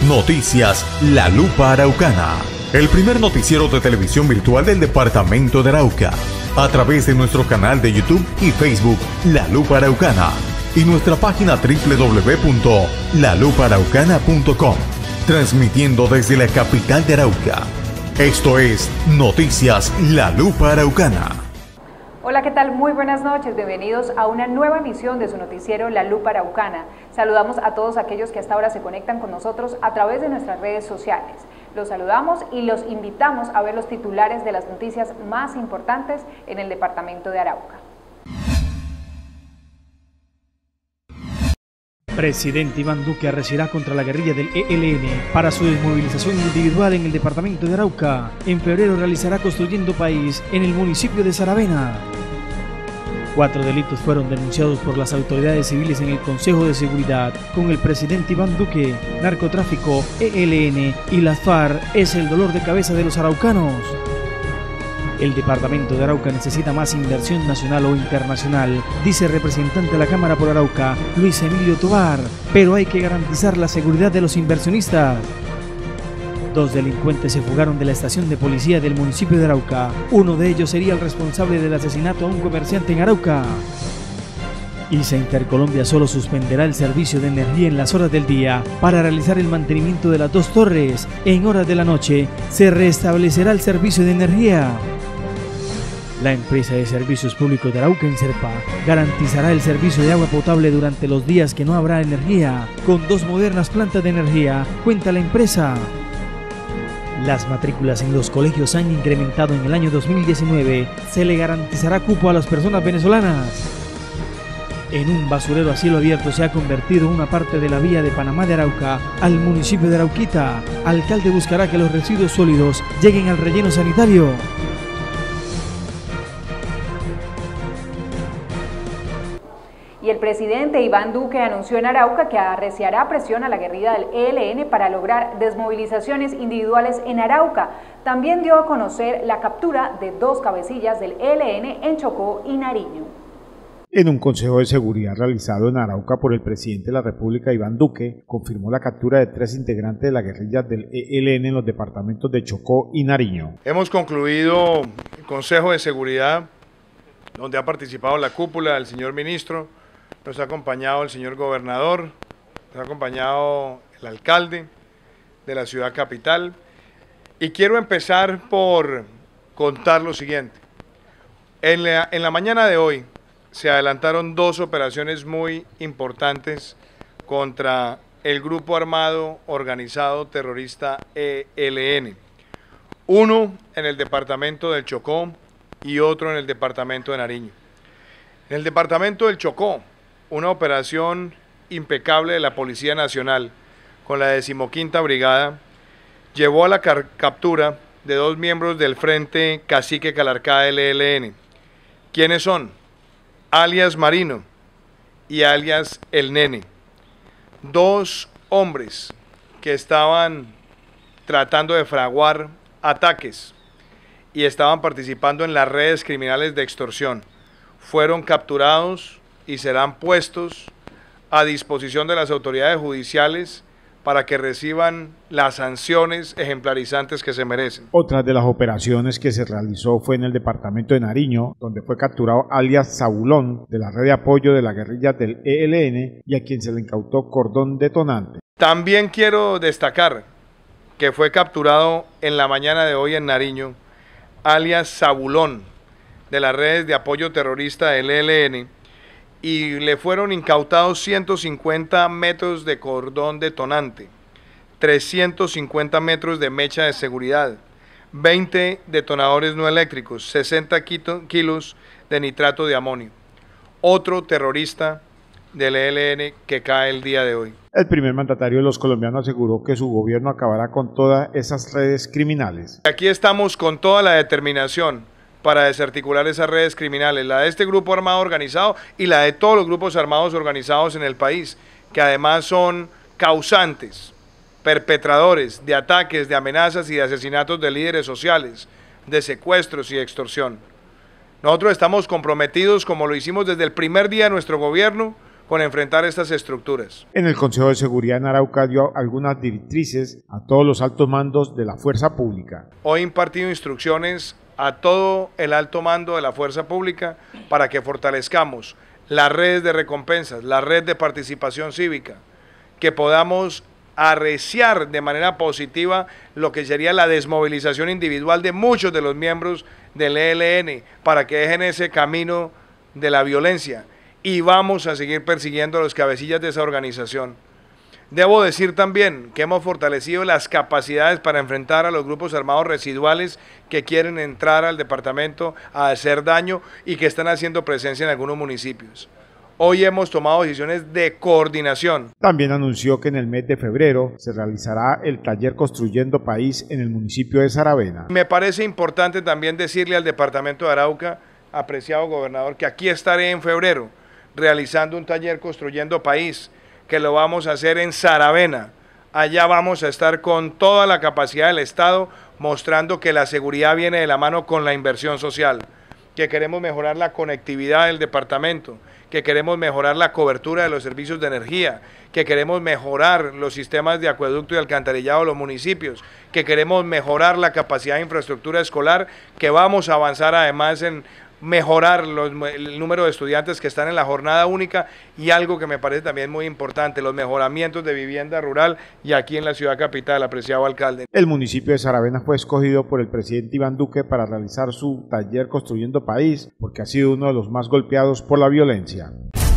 Noticias La Lupa Araucana, el primer noticiero de televisión virtual del departamento de Arauca, a través de nuestro canal de YouTube y Facebook La Lupa Araucana y nuestra página www.lalupaaraucana.com, transmitiendo desde la capital de Arauca. Esto es Noticias La Lupa Araucana. Hola, ¿qué tal? Muy buenas noches, bienvenidos a una nueva emisión de su noticiero La Lupa Araucana. Saludamos a todos aquellos que hasta ahora se conectan con nosotros a través de nuestras redes sociales. Los saludamos y los invitamos a ver los titulares de las noticias más importantes en el departamento de Arauca. Presidente Iván Duque arrecerá contra la guerrilla del ELN para su desmovilización individual en el departamento de Arauca. En febrero realizará Construyendo País en el municipio de Saravena. 4 delitos fueron denunciados por las autoridades civiles en el Consejo de Seguridad con el presidente Iván Duque. Narcotráfico, ELN y las FARC es el dolor de cabeza de los araucanos. El departamento de Arauca necesita más inversión nacional o internacional, dice el representante de la Cámara por Arauca, Luis Emilio Tovar, pero hay que garantizar la seguridad de los inversionistas. 2 delincuentes se fugaron de la estación de policía del municipio de Arauca. Uno de ellos sería el responsable del asesinato a un comerciante en Arauca. ISA Intercolombia solo suspenderá el servicio de energía en las horas del día para realizar el mantenimiento de las 2 torres. En horas de la noche se restablecerá el servicio de energía. La empresa de servicios públicos de Arauca, Enserpa, garantizará el servicio de agua potable durante los días que no habrá energía. Con 2 modernas plantas de energía, cuenta la empresa. Las matrículas en los colegios han incrementado en el año 2019. Se le garantizará cupo a las personas venezolanas. En un basurero a cielo abierto se ha convertido una parte de la vía de Panamá de Arauca al municipio de Arauquita. Alcalde buscará que los residuos sólidos lleguen al relleno sanitario. Y el presidente Iván Duque anunció en Arauca que arreciará presión a la guerrilla del ELN para lograr desmovilizaciones individuales en Arauca. También dio a conocer la captura de 2 cabecillas del ELN en Chocó y Nariño. En un consejo de seguridad realizado en Arauca por el presidente de la República, Iván Duque, confirmó la captura de 3 integrantes de la guerrilla del ELN en los departamentos de Chocó y Nariño. Hemos concluido el consejo de seguridad, donde ha participado la cúpula, el señor ministro, nos ha acompañado el señor gobernador, nos ha acompañado el alcalde de la ciudad capital. Y quiero empezar por contar lo siguiente. En la mañana de hoy se adelantaron 2 operaciones muy importantes contra el grupo armado organizado terrorista ELN. Uno en el departamento del Chocó y otro en el departamento de Nariño. En el departamento del Chocó, una operación impecable de la Policía Nacional con la 15ª Brigada llevó a la captura de 2 miembros del Frente Cacique Calarcá del ELN. ¿Quiénes son? Alias Marino y alias El Nene. 2 hombres que estaban tratando de fraguar ataques y estaban participando en las redes criminales de extorsión. Fueron capturados y serán puestos a disposición de las autoridades judiciales para que reciban las sanciones ejemplarizantes que se merecen. Otra de las operaciones que se realizó fue en el departamento de Nariño, donde fue capturado alias Zabulón de la red de apoyo de la guerrilla del ELN y a quien se le incautó cordón detonante. También quiero destacar que fue capturado en la mañana de hoy en Nariño alias Zabulón de las redes de apoyo terrorista del ELN, y le fueron incautados 150 metros de cordón detonante, 350 metros de mecha de seguridad, 20 detonadores no eléctricos, 60 kilos de nitrato de amonio. Otro terrorista del ELN que cae el día de hoy. El primer mandatario de los colombianos aseguró que su gobierno acabará con todas esas redes criminales. Aquí estamos con toda la determinación para desarticular esas redes criminales, la de este grupo armado organizado y la de todos los grupos armados organizados en el país, que además son causantes, perpetradores de ataques, de amenazas y de asesinatos de líderes sociales, de secuestros y de extorsión. Nosotros estamos comprometidos, como lo hicimos desde el primer día de nuestro gobierno, con enfrentar estas estructuras. En el Consejo de Seguridad en Arauca dio algunas directrices a todos los altos mandos de la fuerza pública. Hoy he impartido instrucciones a todo el alto mando de la fuerza pública para que fortalezcamos las redes de recompensas, la red de participación cívica, que podamos arreciar de manera positiva lo que sería la desmovilización individual de muchos de los miembros del ELN para que dejen ese camino de la violencia, y vamos a seguir persiguiendo a los cabecillas de esa organización. Debo decir también que hemos fortalecido las capacidades para enfrentar a los grupos armados residuales que quieren entrar al departamento a hacer daño y que están haciendo presencia en algunos municipios. Hoy hemos tomado decisiones de coordinación. También anunció que en el mes de febrero se realizará el taller Construyendo País en el municipio de Saravena. Me parece importante también decirle al departamento de Arauca, apreciado gobernador, que aquí estaré en febrero realizando un taller Construyendo País, que lo vamos a hacer en Saravena. Allá vamos a estar con toda la capacidad del Estado, mostrando que la seguridad viene de la mano con la inversión social, que queremos mejorar la conectividad del departamento, que queremos mejorar la cobertura de los servicios de energía, que queremos mejorar los sistemas de acueducto y alcantarillado de los municipios, que queremos mejorar la capacidad de infraestructura escolar, que vamos a avanzar además en mejorar el número de estudiantes que están en la jornada única, y algo que me parece también muy importante, los mejoramientos de vivienda rural y aquí en la ciudad capital, apreciado alcalde. El municipio de Saravena fue escogido por el presidente Iván Duque para realizar su taller Construyendo País porque ha sido uno de los más golpeados por la violencia.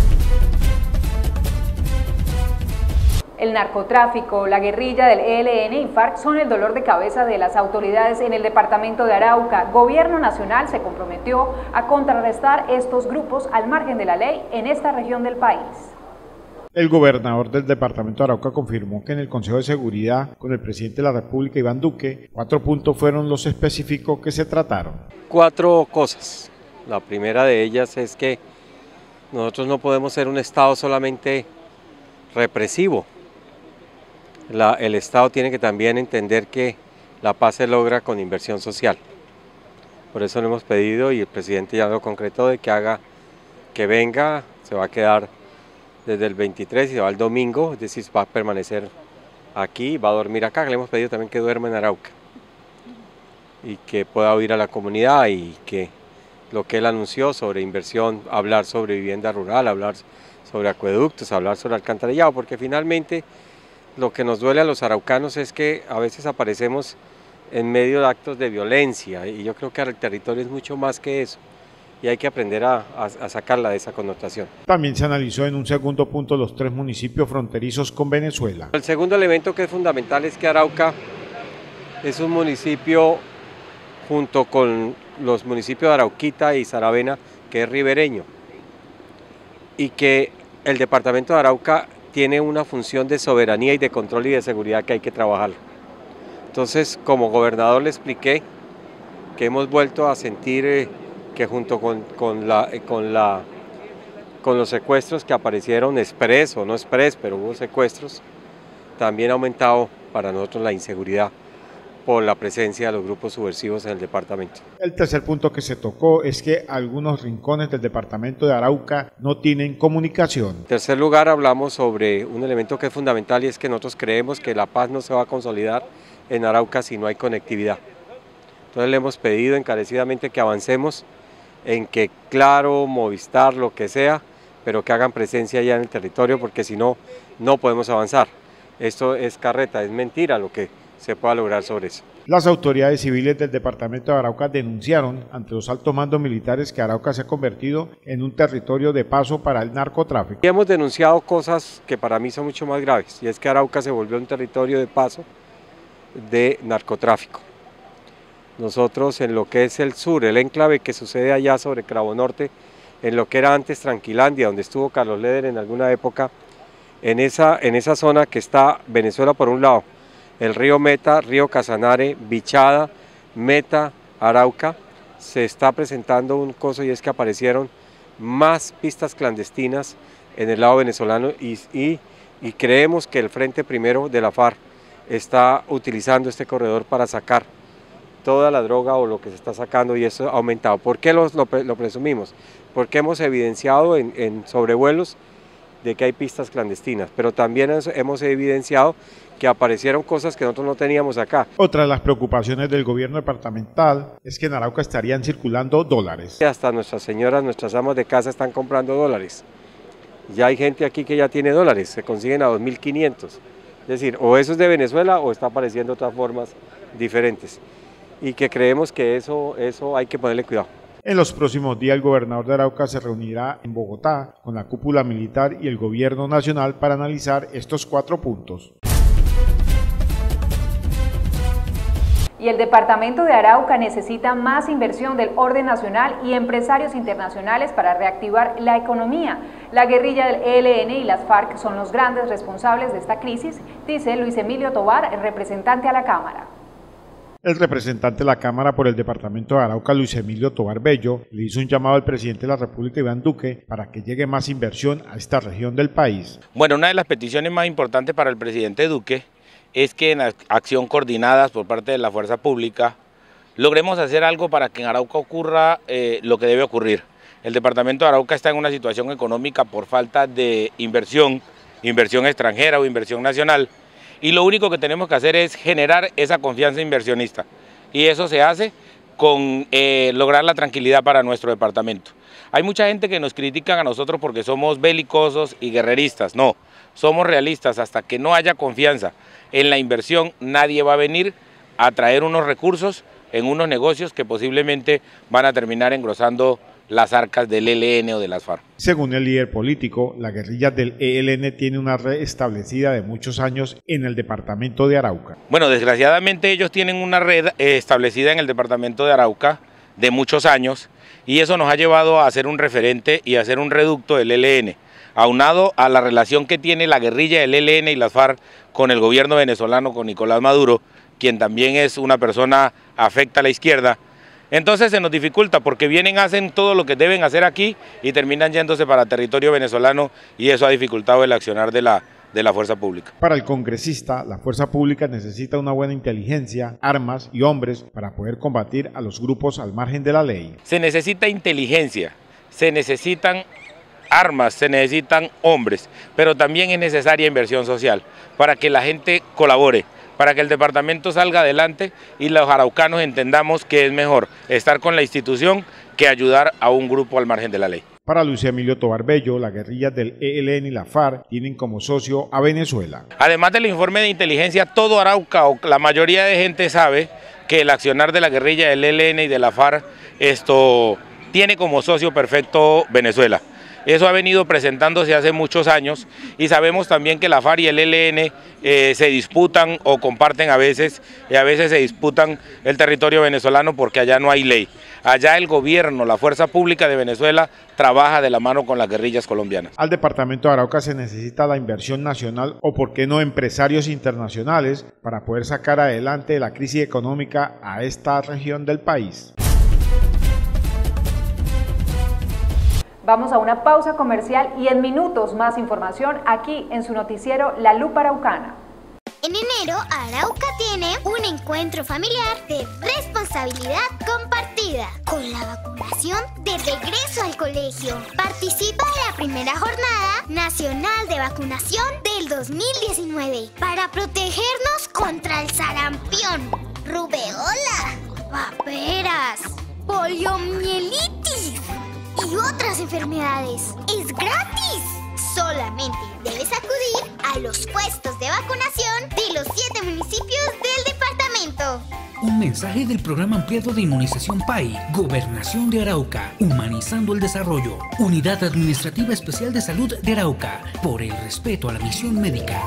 El narcotráfico, la guerrilla del ELN y FARC son el dolor de cabeza de las autoridades en el departamento de Arauca. Gobierno Nacional se comprometió a contrarrestar estos grupos al margen de la ley en esta región del país. El gobernador del departamento de Arauca confirmó que en el Consejo de Seguridad con el presidente de la República, Iván Duque, 4 puntos fueron los específicos que se trataron. 4 cosas. La primera de ellas es que nosotros no podemos ser un Estado solamente represivo. El Estado tiene que también entender que la paz se logra con inversión social. Por eso lo hemos pedido y el presidente ya lo concretó de que venga, se va a quedar desde el 23 y se va el domingo, es decir, va a permanecer aquí, va a dormir acá. Le hemos pedido también que duerma en Arauca y que pueda oír a la comunidad y que lo que él anunció sobre inversión, hablar sobre vivienda rural, hablar sobre acueductos, hablar sobre alcantarillado, porque finalmente lo que nos duele a los araucanos es que a veces aparecemos en medio de actos de violencia y yo creo que el territorio es mucho más que eso y hay que aprender a sacarla de esa connotación. También se analizó en un segundo punto los 3 municipios fronterizos con Venezuela. El segundo elemento que es fundamental es que Arauca es un municipio junto con los municipios de Arauquita y Saravena que es ribereño y que el departamento de Arauca tiene una función de soberanía y de control y de seguridad que hay que trabajar. Entonces, como gobernador le expliqué que hemos vuelto a sentir que junto con los secuestros que aparecieron express o no express, pero hubo secuestros, también ha aumentado para nosotros la inseguridad por la presencia de los grupos subversivos en el departamento. El tercer punto que se tocó es que algunos rincones del departamento de Arauca no tienen comunicación. En tercer lugar, hablamos sobre un elemento que es fundamental y es que nosotros creemos que la paz no se va a consolidar en Arauca si no hay conectividad. Entonces le hemos pedido encarecidamente que avancemos en que Claro, Movistar, lo que sea, pero que hagan presencia ya en el territorio porque si no, no podemos avanzar. Esto es carreta, es mentira lo que se pueda lograr sobre eso. Las autoridades civiles del departamento de Arauca denunciaron ante los altos mandos militares que Arauca se ha convertido en un territorio de paso para el narcotráfico. Y hemos denunciado cosas que para mí son mucho más graves, y es que Arauca se volvió un territorio de paso de narcotráfico. Nosotros en lo que es el sur, el enclave que sucede allá sobre Cravo Norte, en lo que era antes Tranquilandia, donde estuvo Carlos Leder en alguna época, en esa zona que está Venezuela por un lado, el río Meta, río Casanare, Bichada, Meta, Arauca, se está presentando un coso y es que aparecieron más pistas clandestinas en el lado venezolano y creemos que el Frente Primero de la FARC está utilizando este corredor para sacar toda la droga o lo que se está sacando y eso ha aumentado. ¿Por qué lo presumimos? Porque hemos evidenciado en sobrevuelos de que hay pistas clandestinas, pero también hemos evidenciado que aparecieron cosas que nosotros no teníamos acá. Otra de las preocupaciones del gobierno departamental es que en Arauca estarían circulando dólares. Hasta nuestras señoras, nuestras amas de casa están comprando dólares. Ya hay gente aquí que ya tiene dólares, se consiguen a 2.500. Es decir, o eso es de Venezuela o está apareciendo de otras formas diferentes. Y que creemos que eso hay que ponerle cuidado. En los próximos días el gobernador de Arauca se reunirá en Bogotá con la cúpula militar y el gobierno nacional para analizar estos 4 puntos. Y el departamento de Arauca necesita más inversión del orden nacional y empresarios internacionales para reactivar la economía. La guerrilla del ELN y las FARC son los grandes responsables de esta crisis, dice Luis Emilio Tovar, el representante a la Cámara. El representante de la Cámara por el departamento de Arauca, Luis Emilio Tovar Bello, le hizo un llamado al presidente de la República, Iván Duque, para que llegue más inversión a esta región del país. Bueno, una de las peticiones más importantes para el presidente Duque es que en acción coordinada por parte de la fuerza pública logremos hacer algo para que en Arauca ocurra lo que debe ocurrir. El departamento de Arauca está en una situación económica por falta de inversión extranjera o inversión nacional, y lo único que tenemos que hacer es generar esa confianza inversionista, y eso se hace con lograr la tranquilidad para nuestro departamento. Hay mucha gente que nos critica a nosotros porque somos belicosos y guerreristas. No, somos realistas. Hasta que no haya confianza en la inversión, nadie va a venir a traer unos recursos en unos negocios que posiblemente van a terminar engrosando las arcas del ELN o de las FARC. Según el líder político, la guerrilla del ELN tiene una red establecida de muchos años en el departamento de Arauca. Bueno, desgraciadamente ellos tienen una red establecida en el departamento de Arauca de muchos años, y eso nos ha llevado a hacer un referente y a hacer un reducto del ELN, aunado a la relación que tiene la guerrilla del ELN y las FARC con el gobierno venezolano, con Nicolás Maduro, quien también es una persona afecta a la izquierda. Entonces se nos dificulta porque vienen, hacen todo lo que deben hacer aquí y terminan yéndose para territorio venezolano, y eso ha dificultado el accionar de la fuerza pública. Para el congresista, la fuerza pública necesita una buena inteligencia, armas y hombres para poder combatir a los grupos al margen de la ley. Se necesita inteligencia, se necesitan armas, se necesitan hombres, pero también es necesaria inversión social para que la gente colabore, para que el departamento salga adelante y los araucanos entendamos que es mejor estar con la institución que ayudar a un grupo al margen de la ley. Para Luis Emilio Tovar Bello, las guerrillas del ELN y la FARC tienen como socio a Venezuela. Además del informe de inteligencia, todo Arauca o la mayoría de gente sabe que el accionar de la guerrilla del ELN y de la FARC tiene como socio perfecto Venezuela. Eso ha venido presentándose hace muchos años, y sabemos también que la FARC y el ELN se disputan o comparten a veces se disputan el territorio venezolano porque allá no hay ley. Allá el gobierno, la fuerza pública de Venezuela trabaja de la mano con las guerrillas colombianas. Al departamento de Arauca se necesita la inversión nacional o, por qué no, empresarios internacionales para poder sacar adelante la crisis económica a esta región del país. Vamos a una pausa comercial y en minutos más información aquí en su noticiero La Lupa Araucana. En enero, Arauca tiene un encuentro familiar de responsabilidad compartida con la vacunación de regreso al colegio. Participa en la primera jornada nacional de vacunación del 2019 para protegernos contra el sarampión, rubeola, paperas, poliomielitis y otras enfermedades. ¡Es gratis! Solamente debes acudir a los puestos de vacunación de los 7 municipios del departamento. Un mensaje del Programa Ampliado de Inmunización PAI, Gobernación de Arauca, Humanizando el Desarrollo, Unidad Administrativa Especial de Salud de Arauca, por el respeto a la misión médica.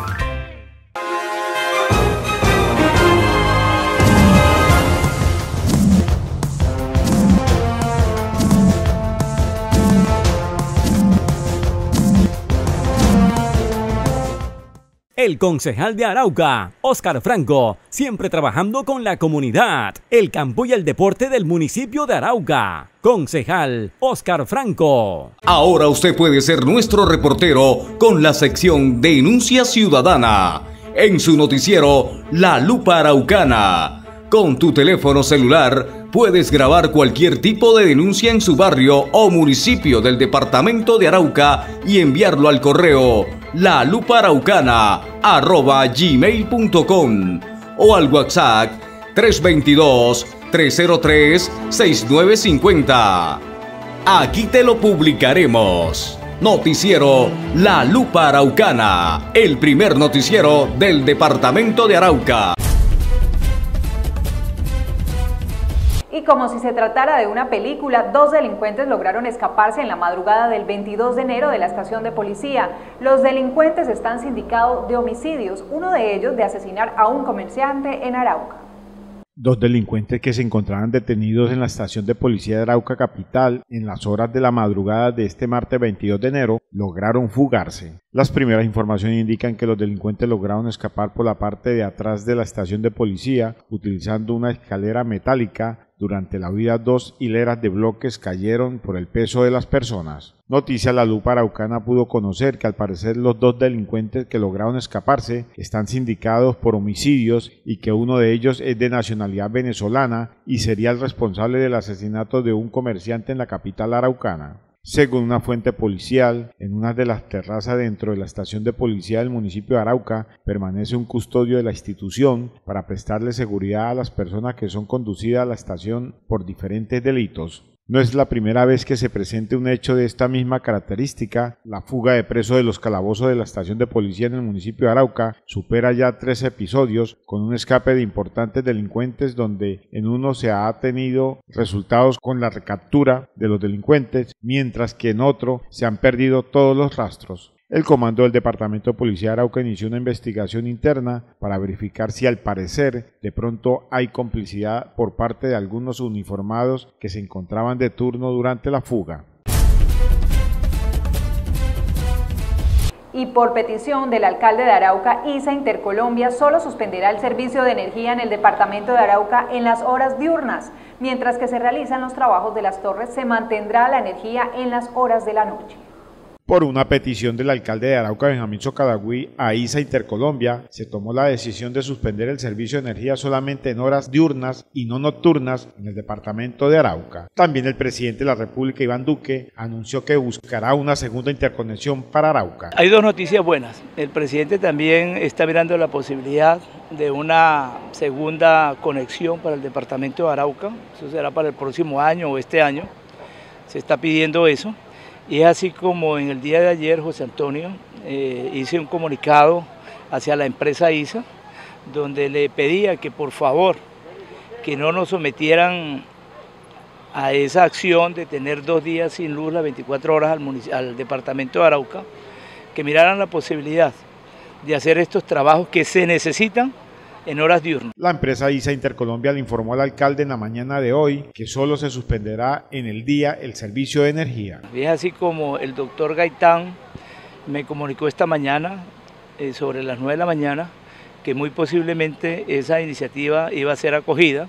El concejal de Arauca, Óscar Franco, siempre trabajando con la comunidad, el campo y el deporte del municipio de Arauca. Concejal Óscar Franco. Ahora usted puede ser nuestro reportero con la sección Denuncia Ciudadana en su noticiero La Lupa Araucana. Con tu teléfono celular Puedes grabar cualquier tipo de denuncia en su barrio o municipio del departamento de Arauca y enviarlo al correo laluparaucana@gmail.com o al WhatsApp 322-303-6950. Aquí te lo publicaremos. Noticiero La Lupa Araucana, el primer noticiero del departamento de Arauca. Y como si se tratara de una película, 2 delincuentes lograron escaparse en la madrugada del 22 de enero de la estación de policía. Los delincuentes están sindicados de homicidios, uno de ellos de asesinar a un comerciante en Arauca. 2 delincuentes que se encontraban detenidos en la estación de policía de Arauca Capital en las horas de la madrugada de este martes 22 de enero lograron fugarse. Las primeras informaciones indican que los delincuentes lograron escapar por la parte de atrás de la estación de policía utilizando una escalera metálica. Durante la huida 2 hileras de bloques cayeron por el peso de las personas. Noticia La Lupa Araucana pudo conocer que al parecer los 2 delincuentes que lograron escaparse están sindicados por homicidios y que uno de ellos es de nacionalidad venezolana y sería el responsable del asesinato de un comerciante en la capital araucana. Según una fuente policial, en una de las terrazas dentro de la estación de policía del municipio de Arauca permanece un custodio de la institución para prestarle seguridad a las personas que son conducidas a la estación por diferentes delitos. No es la primera vez que se presente un hecho de esta misma característica. La fuga de presos de los calabozos de la estación de policía en el municipio de Arauca supera ya 3 episodios con un escape de importantes delincuentes donde en uno se ha tenido resultados con la recaptura de los delincuentes, mientras que en otro se han perdido todos los rastros. El comando del Departamento de Policía de Arauca inició una investigación interna para verificar si al parecer de pronto hay complicidad por parte de algunos uniformados que se encontraban de turno durante la fuga. Y por petición del alcalde de Arauca, ISA Intercolombia solo suspenderá el servicio de energía en el departamento de Arauca en las horas diurnas. Mientras que se realizan los trabajos de las torres, se mantendrá la energía en las horas de la noche. Por una petición del alcalde de Arauca, Benjamín Socadagüí, a ISA Intercolombia, se tomó la decisión de suspender el servicio de energía solamente en horas diurnas y no nocturnas en el departamento de Arauca. También el presidente de la República, Iván Duque, anunció que buscará una segunda interconexión para Arauca. Hay 2 noticias buenas. El presidente también está mirando la posibilidad de una segunda conexión para el departamento de Arauca. Eso será para el próximo año o este año. Se está pidiendo eso. Y es así como en el día de ayer, José Antonio, hice un comunicado hacia la empresa ISA, donde le pedía que por favor, que no nos sometieran a esa acción de tener 2 días sin luz, las 24 horas al departamento de Arauca, que miraran la posibilidad de hacer estos trabajos que se necesitan en horas diurnas. La empresa ISA Intercolombia le informó al alcalde en la mañana de hoy que solo se suspenderá en el día el servicio de energía. Es así como el doctor Gaitán me comunicó esta mañana, sobre las 9 de la mañana, que muy posiblemente esa iniciativa iba a ser acogida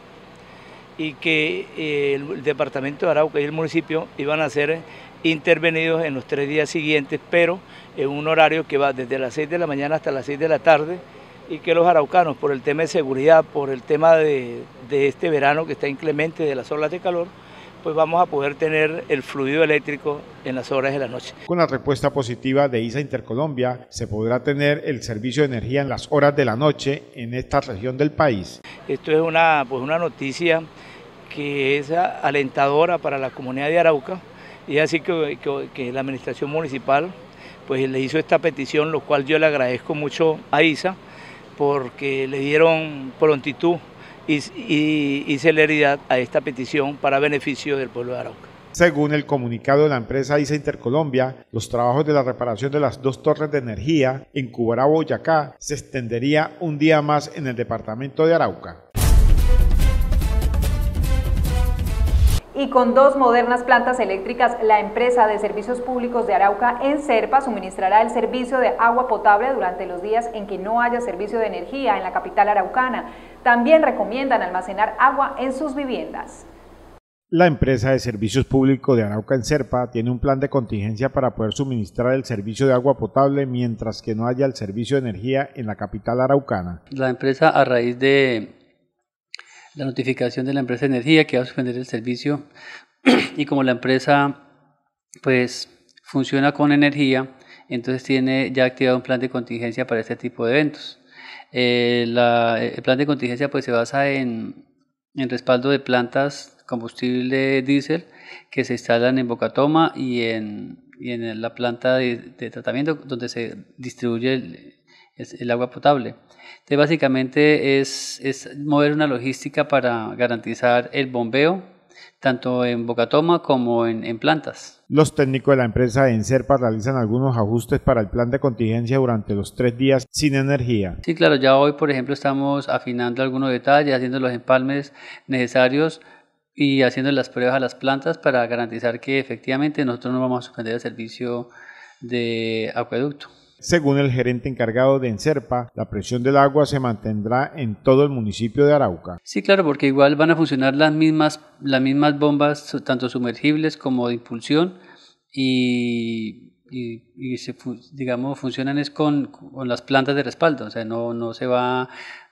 y que el departamento de Arauca y el municipio iban a ser intervenidos en los 3 días siguientes, pero en un horario que va desde las 6 de la mañana hasta las 6 de la tarde, y que los araucanos, por el tema de seguridad, por el tema de este verano que está inclemente, de las olas de calor, pues vamos a poder tener el fluido eléctrico en las horas de la noche. Con la respuesta positiva de ISA Intercolombia, se podrá tener el servicio de energía en las horas de la noche en esta región del país. Esto es una noticia que es alentadora para la comunidad de Arauca, y así que la administración municipal pues le hizo esta petición, lo cual yo le agradezco mucho a ISA, porque le dieron prontitud y celeridad a esta petición para beneficio del pueblo de Arauca. Según el comunicado de la empresa ISA Intercolombia, los trabajos de la reparación de las 2 torres de energía en Cubará, Boyacá, se extendería un día más en el departamento de Arauca. Y con 2 modernas plantas eléctricas, la empresa de servicios públicos de Arauca, Enserpa, suministrará el servicio de agua potable durante los días en que no haya servicio de energía en la capital araucana. También recomiendan almacenar agua en sus viviendas. La empresa de servicios públicos de Arauca, Enserpa, tiene un plan de contingencia para poder suministrar el servicio de agua potable mientras que no haya el servicio de energía en la capital araucana. La empresa, a raíz de la notificación de la empresa de energía que va a suspender el servicio y como la empresa pues funciona con energía, entonces tiene ya activado un plan de contingencia para este tipo de eventos. El plan de contingencia pues se basa en respaldo de plantas combustible diésel que se instalan en Bocatoma y en la planta de tratamiento donde se distribuye el agua potable. Entonces básicamente es mover una logística para garantizar el bombeo tanto en Bocatoma como en plantas. Los técnicos de la empresa Enserpa realizan algunos ajustes para el plan de contingencia durante los 3 días sin energía. Sí, claro, ya hoy por ejemplo estamos afinando algunos detalles, haciendo los empalmes necesarios y haciendo las pruebas a las plantas para garantizar que efectivamente nosotros no vamos a suspender el servicio de acueducto. Según el gerente encargado de Enserpa, la presión del agua se mantendrá en todo el municipio de Arauca. Sí, claro, porque igual van a funcionar las mismas bombas, tanto sumergibles como de impulsión, y digamos funcionan es con las plantas de respaldo, o sea, no se va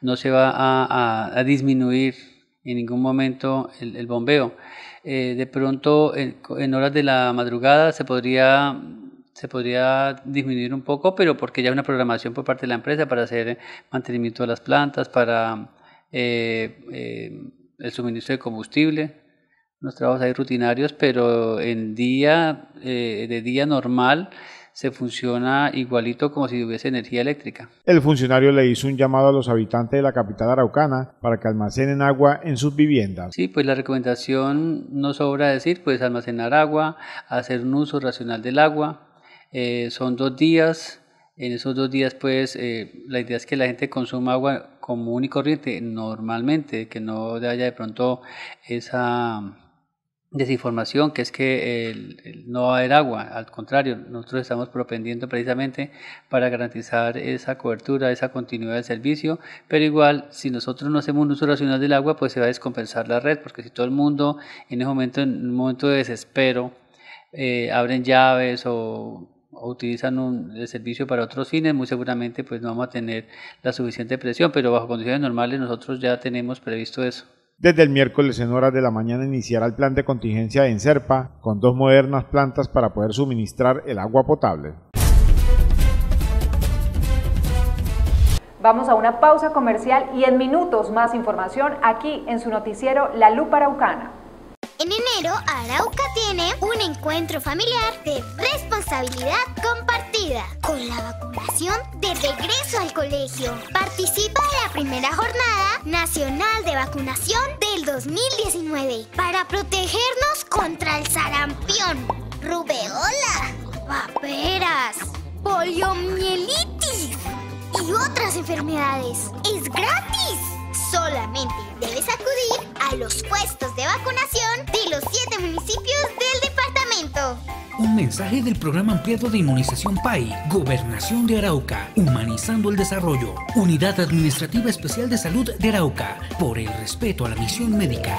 a disminuir en ningún momento el bombeo. De pronto en horas de la madrugada se podría disminuir un poco, pero porque ya hay una programación por parte de la empresa para hacer mantenimiento de las plantas, para el suministro de combustible, unos trabajos ahí rutinarios, pero de día normal se funciona igualito como si hubiese energía eléctrica. El funcionario le hizo un llamado a los habitantes de la capital araucana para que almacenen agua en sus viviendas. Sí, pues la recomendación no sobra decir, pues almacenar agua, hacer un uso racional del agua. Son 2 días, en esos 2 días pues la idea es que la gente consuma agua común y corriente normalmente, que no haya de pronto esa desinformación que es que no va a haber agua. Al contrario, nosotros estamos propendiendo precisamente para garantizar esa cobertura, esa continuidad del servicio, pero igual si nosotros no hacemos un uso racional del agua pues se va a descompensar la red, porque si todo el mundo en un momento de desespero abren llaves o utilizan el servicio para otros fines, muy seguramente pues no vamos a tener la suficiente presión, pero bajo condiciones normales nosotros ya tenemos previsto eso. Desde el miércoles en horas de la mañana iniciará el plan de contingencia de Enserpa con 2 modernas plantas para poder suministrar el agua potable. Vamos a una pausa comercial y en minutos más información aquí en su noticiero La Lupa Araucana. En enero, Arauca tiene un encuentro familiar de responsabilidad compartida con la vacunación de regreso al colegio. Participa en la primera jornada nacional de vacunación del 2019 para protegernos contra el sarampión, rubeola, paperas, poliomielitis y otras enfermedades. ¡Es gratis! Solamente debes acudir a los puestos de vacunación de los 7 municipios del departamento. Un mensaje del Programa Ampliado de Inmunización PAI, Gobernación de Arauca, humanizando el desarrollo, Unidad Administrativa Especial de Salud de Arauca, por el respeto a la misión médica.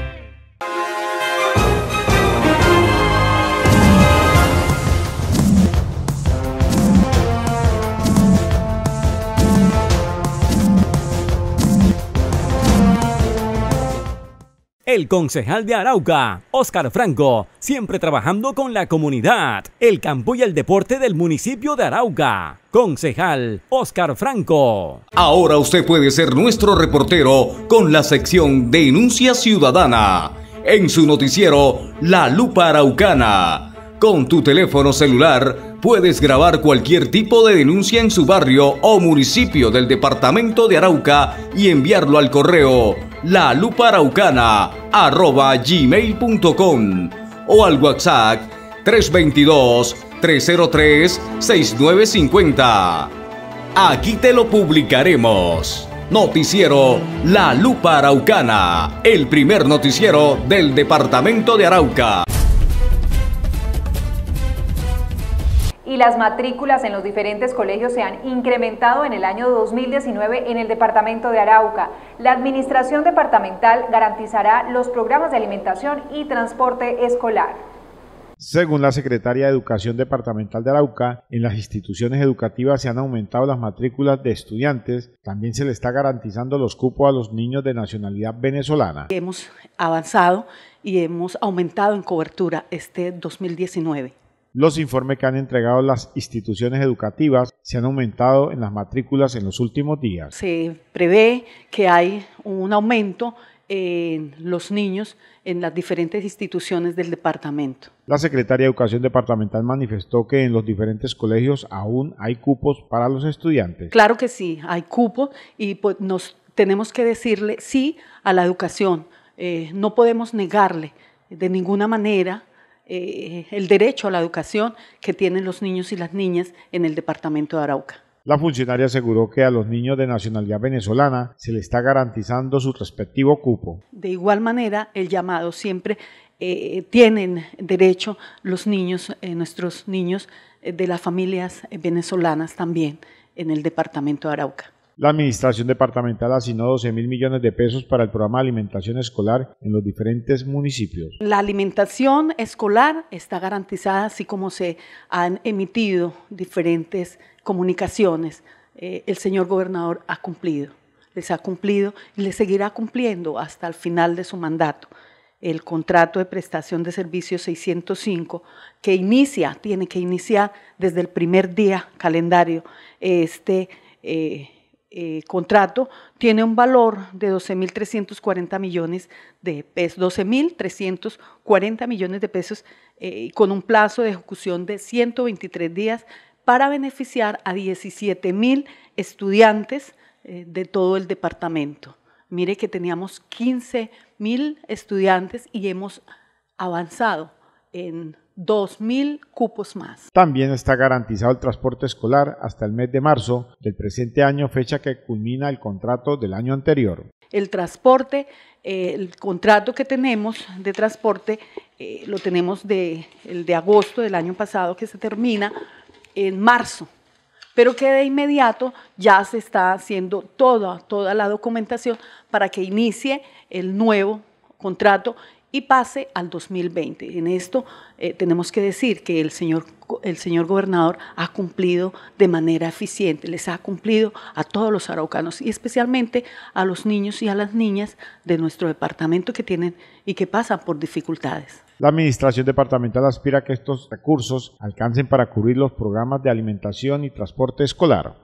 El concejal de Arauca, Óscar Franco, siempre trabajando con la comunidad, el campo y el deporte del municipio de Arauca. Concejal Óscar Franco. Ahora usted puede ser nuestro reportero con la sección Denuncia Ciudadana en su noticiero La Lupa Araucana. Con tu teléfono celular puedes grabar cualquier tipo de denuncia en su barrio o municipio del departamento de Arauca y enviarlo al correo lalupaaraucana@gmail.com o al WhatsApp 322-303-6950. Aquí te lo publicaremos. Noticiero La Lupa Araucana, el primer noticiero del departamento de Arauca. Y las matrículas en los diferentes colegios se han incrementado en el año 2019 en el departamento de Arauca. La administración departamental garantizará los programas de alimentación y transporte escolar. Según la secretaria de Educación Departamental de Arauca, en las instituciones educativas se han aumentado las matrículas de estudiantes, también se le está garantizando los cupos a los niños de nacionalidad venezolana. Hemos avanzado y hemos aumentado en cobertura este 2019. Los informes que han entregado las instituciones educativas se han aumentado en las matrículas en los últimos días. Se prevé que hay un aumento en los niños en las diferentes instituciones del departamento. La secretaria de Educación Departamental manifestó que en los diferentes colegios aún hay cupos para los estudiantes. Claro que sí, hay cupos y pues nos tenemos que decirle sí a la educación. No podemos negarle de ninguna manera el derecho a la educación que tienen los niños y las niñas en el departamento de Arauca. La funcionaria aseguró que a los niños de nacionalidad venezolana se les está garantizando su respectivo cupo. De igual manera, el llamado siempre tienen derecho los niños, nuestros niños de las familias venezolanas también en el departamento de Arauca. La administración departamental asignó 12.000 millones de pesos para el programa de alimentación escolar en los diferentes municipios. La alimentación escolar está garantizada, así como se han emitido diferentes comunicaciones. El señor gobernador ha cumplido, les ha cumplido y les seguirá cumpliendo hasta el final de su mandato. El contrato de prestación de servicios 605 que tiene que iniciar desde el primer día calendario. Contrato tiene un valor de 12.340 millones de pesos, 12.340 millones de pesos con un plazo de ejecución de 123 días para beneficiar a 17.000 estudiantes de todo el departamento. Mire que teníamos 15.000 estudiantes y hemos avanzado en 2.000 cupos más. También está garantizado el transporte escolar hasta el mes de marzo del presente año, fecha que culmina el contrato del año anterior. El transporte, el contrato que tenemos de transporte, lo tenemos el de agosto del año pasado que se termina en marzo, pero que de inmediato ya se está haciendo toda la documentación para que inicie el nuevo contrato y pase al 2020. En esto tenemos que decir que el señor gobernador ha cumplido de manera eficiente, les ha cumplido a todos los araucanos y especialmente a los niños y a las niñas de nuestro departamento que tienen y que pasan por dificultades. La administración departamental aspira a que estos recursos alcancen para cubrir los programas de alimentación y transporte escolar.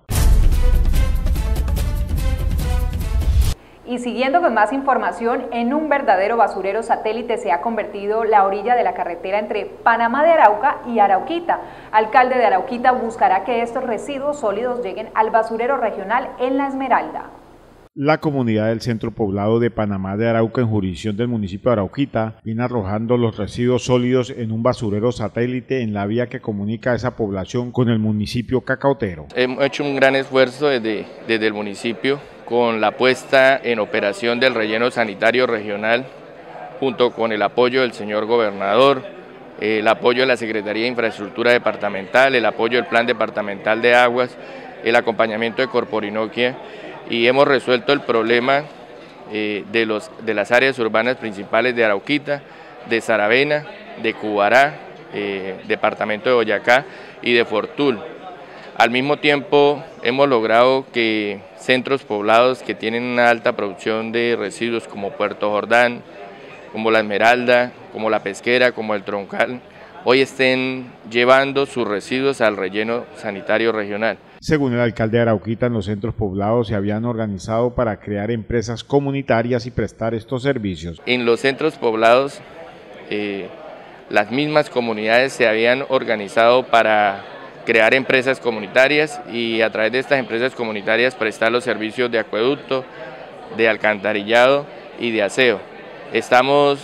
Y siguiendo con más información, en un verdadero basurero satélite se ha convertido la orilla de la carretera entre Panamá de Arauca y Arauquita. Alcalde de Arauquita buscará que estos residuos sólidos lleguen al basurero regional en La Esmeralda. La comunidad del centro poblado de Panamá de Arauca, en jurisdicción del municipio de Arauquita, viene arrojando los residuos sólidos en un basurero satélite en la vía que comunica a esa población con el municipio cacautero. Hemos hecho un gran esfuerzo desde el municipio con la puesta en operación del relleno sanitario regional, junto con el apoyo del señor gobernador, el apoyo de la Secretaría de Infraestructura Departamental, el apoyo del Plan Departamental de Aguas, el acompañamiento de Corporinoquia, y hemos resuelto el problema de las áreas urbanas principales de Arauquita, de Saravena, de Cubará, departamento de Boyacá y de Fortul. Al mismo tiempo hemos logrado que centros poblados que tienen una alta producción de residuos como Puerto Jordán, como La Esmeralda, como La Pesquera, como El Troncal, hoy estén llevando sus residuos al relleno sanitario regional. Según el alcalde de Arauquita, en los centros poblados se habían organizado para crear empresas comunitarias y prestar estos servicios. En los centros poblados, las mismas comunidades se habían organizado para crear empresas comunitarias y a través de estas empresas comunitarias prestar los servicios de acueducto, de alcantarillado y de aseo. Estamos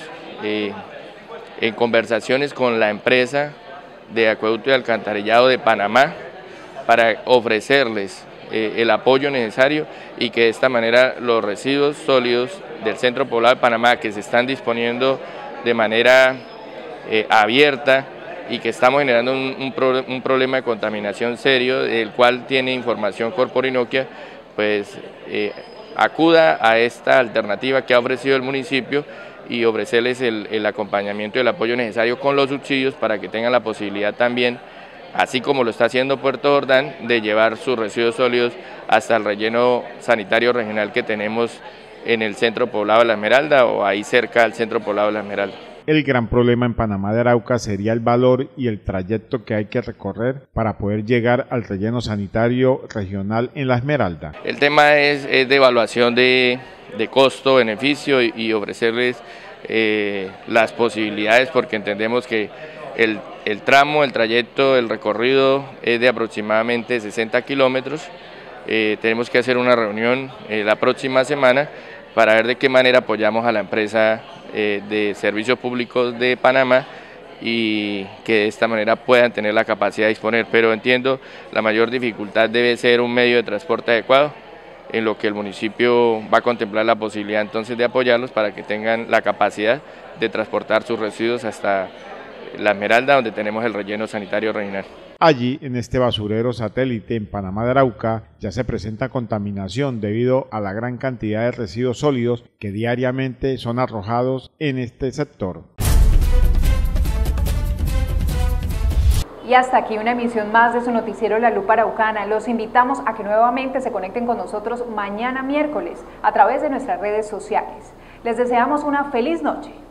en conversaciones con la empresa de acueducto y alcantarillado de Panamá para ofrecerles el apoyo necesario y que de esta manera los residuos sólidos del centro poblado de Panamá que se están disponiendo de manera abierta y que estamos generando un problema de contaminación serio, del cual tiene información Corporinoquia, pues acuda a esta alternativa que ha ofrecido el municipio y ofrecerles el acompañamiento y el apoyo necesario con los subsidios para que tengan la posibilidad también, así como lo está haciendo Puerto Ordán, de llevar sus residuos sólidos hasta el relleno sanitario regional que tenemos en el centro poblado de La Esmeralda o ahí cerca del centro poblado de La Esmeralda. El gran problema en Panamá de Arauca sería el valor y el trayecto que hay que recorrer para poder llegar al relleno sanitario regional en La Esmeralda. El tema es de evaluación de costo-beneficio y ofrecerles las posibilidades, porque entendemos que el tramo, el trayecto, el recorrido es de aproximadamente 60 kilómetros. Tenemos que hacer una reunión la próxima semana para ver de qué manera apoyamos a la empresa de servicios públicos de Panamá y que de esta manera puedan tener la capacidad de disponer, pero entiendo la mayor dificultad debe ser un medio de transporte adecuado, en lo que el municipio va a contemplar la posibilidad entonces de apoyarlos para que tengan la capacidad de transportar sus residuos hasta La Esmeralda, donde tenemos el relleno sanitario regional. Allí, en este basurero satélite en Panamá de Arauca, ya se presenta contaminación debido a la gran cantidad de residuos sólidos que diariamente son arrojados en este sector. Y hasta aquí una emisión más de su noticiero La Lupa Araucana. Los invitamos a que nuevamente se conecten con nosotros mañana miércoles a través de nuestras redes sociales. Les deseamos una feliz noche.